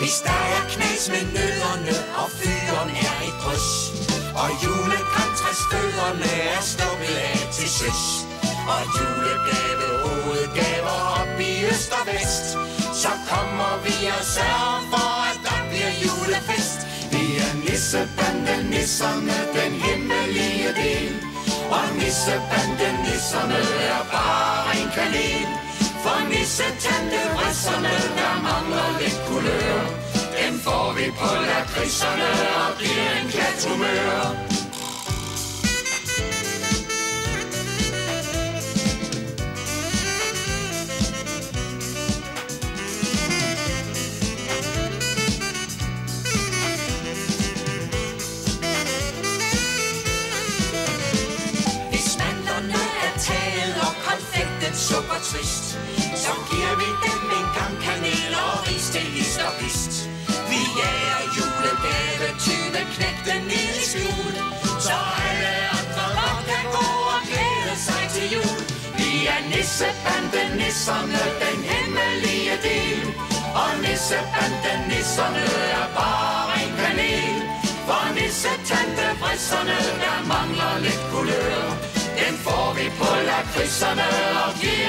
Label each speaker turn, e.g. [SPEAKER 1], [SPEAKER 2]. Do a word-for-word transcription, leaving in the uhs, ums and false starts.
[SPEAKER 1] Hvis der er knas med nødderne, og fyren er et drøs, og julegrantræsfødderne er stukket af til søs, og julegave, hovedgaver op i øst og vest, så kommer vi og sørger for, at der bliver julefest. Vi er nissebande-nisserne, den hemmelige del, og nissebande-nisserne er bare en kanel. For nissetante-vrisserne, der mangler lidt kulør, dem får vi på lakridserne og giver en glat humør. Super trist, så giver vi dem en gang kanel og ris til hist og pist. Vi jager julegave, tyve knægte ned i skjul, så alle andre godt kan gå og glæde sig til jul. Vi er nissebande-nisserne, den hemmelige del, og nissebande-nisserne er bare en kanel. For nissetante-vrisserne, der mangler lidt kulør, dem får vi på lakridserne og giver